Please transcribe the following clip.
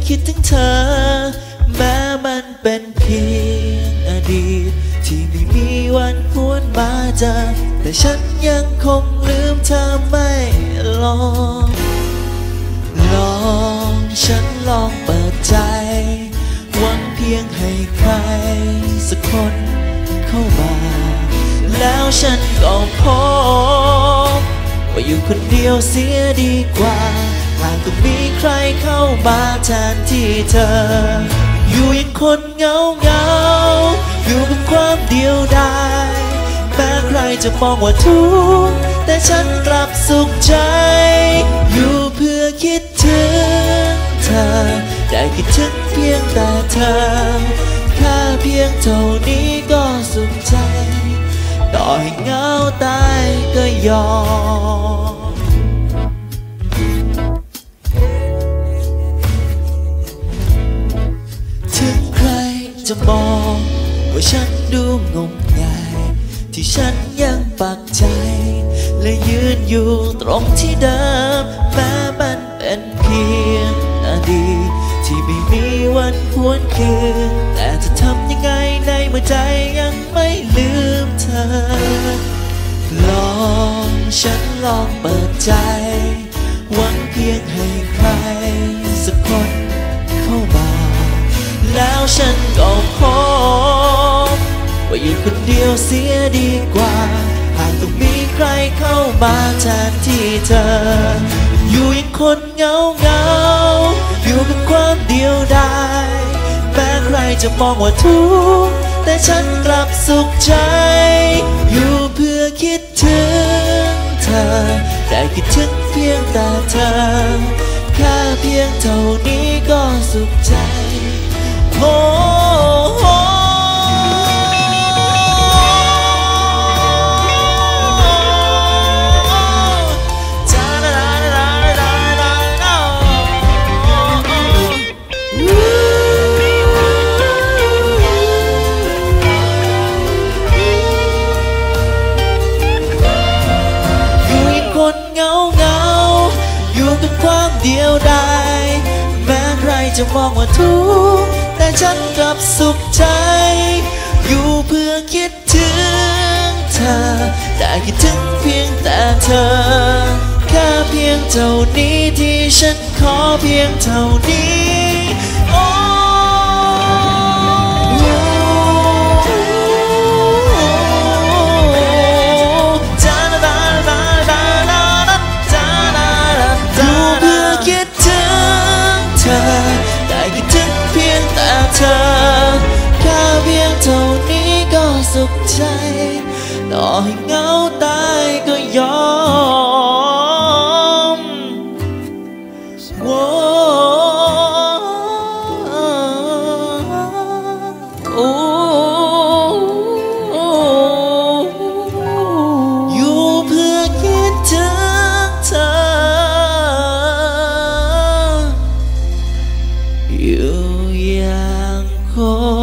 คิดถึงเธอแม้มันเป็นเพียงอดีตที่ไม่มีวันหวนมาเจอแต่ฉันยังคงลืมเธอไม่ลองฉันลองเปิดใจหวังเพียงให้ใครสักคนเข้ามาแล้วฉันก็พบว่าอยู่คนเดียวเสียดีกว่าหากต้องมีใครเข้ามาแทนที่เธออยู่ยังคนเหงาอยู่กับความเดียวดายแม้ใครจะมองว่าทุกข์แต่ฉันกลับสุขใจอยู่เพื่อคิดถึงเธอได้คิดถึงเพียงแต่เธอแค่เพียงเท่านี้ก็สุขใจต่อให้เหงาตายก็ยอมถึงใครจะมองว่าฉันดูงมงายที่ฉันยังปักใจและยืนอยู่ตรงที่เดิมแม้มันเป็นเพียงอดีตที่ไม่มีวันหวนคืนแต่จะทำยังไงในเมื่อใจยังไม่ลืมเธอฉันลองเปิดใจหวังเพียงให้ใครสักคนเข้ามาแล้วฉันก็พบว่าอยู่คนเดียวเสียดีกว่าหากต้องมีใครเข้ามาแทนที่เธออยู่ยังคนเหงาอยู่กับความเดียวดายแม้ใครจะมองว่าทุกข์แต่ฉันกลับสุขใจอยู่เพื่อคิดถึงเธอได้คิดถึงเพียงแต่เธอแค่เพียงเท่านี้ก็สุขใจโอ้อยู่กับความเดียวดายแม้ใครจะมองว่าทุกข์แต่ฉันกลับสุขใจอยู่เพื่อคิดถึงเธอได้คิดถึงเพียงแต่เธอแค่เพียงเท่านี้ที่ฉันขอเพียงเท่านี้ได้คิดถึงเพียงแต่เธอแค่เพียงเท่านี้ก็สุขใจต่อให้เหงาตายก็ยอมอยู่เพื่อคิดถึงเธออยู่อย่างคน